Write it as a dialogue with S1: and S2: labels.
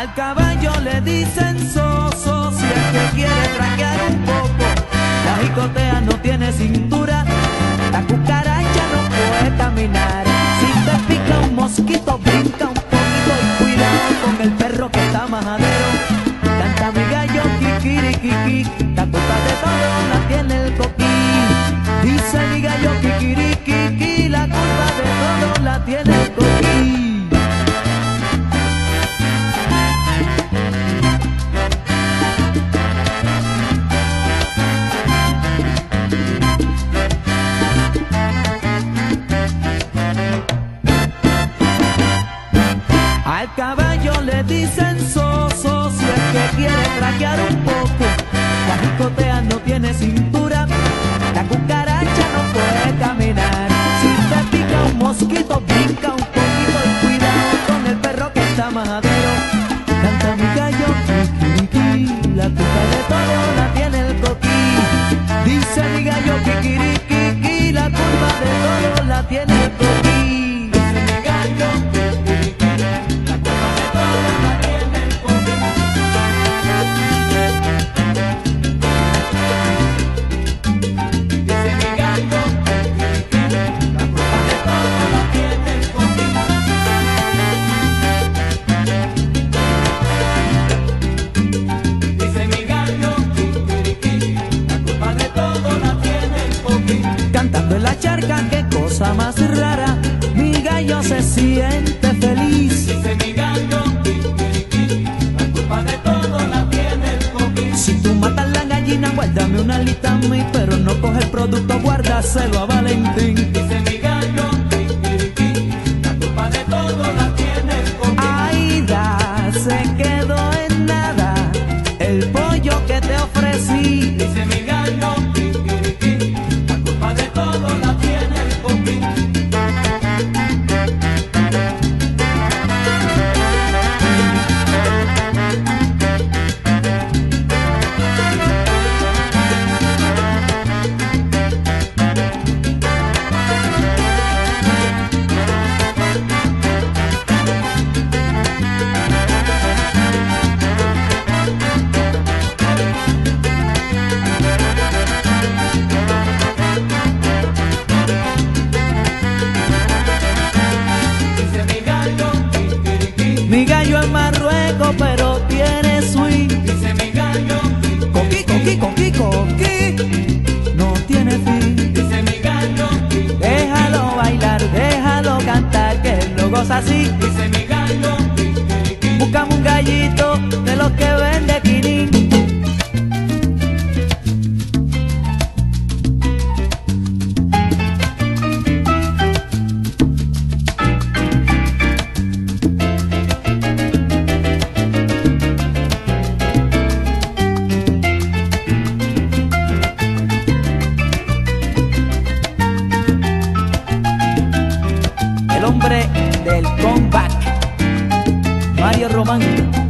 S1: Al caballo le dicen soso, si es que quiere traquear un poco. La jicotea no tiene cintura, la cucaracha no puede caminar. Si te pica un mosquito, brinca un poquito y cuidado con el perro que está majadero. Canta mi gallo kikirikiki, la culpa de todo la tiene el coquí. Dice mi gallo kikirikiki, la culpa de todo la tiene el coquí. Al caballo le dicen soso, si es que quiere traquear un poco. La jicotea no tiene cintura, la cucaracha no puede caminar. Si te pica un mosquito, brinca un poquito y cuidado con el perro que está majadero. Canta mi gallo kikiriki, la culpa de todo la tiene el coquí. Dice mi gallo kikiriki, la culpa de todo la tiene el coquí. Cantando en la charca, qué cosa más rara, mi gallo se siente feliz.
S2: Dice mi gallo, kikiriki, la culpa de todo la tiene el coquí.
S1: Si tú matas la gallina, guárdame una alita a mí, pero no coge el producto, guárdaselo a Valentín.
S2: Dice mi gallo, kikiriki, la culpa de todo la tiene el coquí.
S1: Aida, se quedó en nada el pollo que te ofrecí.
S2: Dice mi gallo, kikiriki, la culpa de todo la tiene el coquí.
S1: Mi gallo es Marruecos, pero tiene swing.
S2: Dice mi gallo,
S1: Coquí, coquí, coquí, coquí, no tiene fin.
S2: dice mi gallo,
S1: Déjalo bailar, déjalo cantar, que él lo goza así.
S2: dice mi gallo,
S1: Buscamos un gallito de los que vende quinín. El hombre del comeback, Mario Román.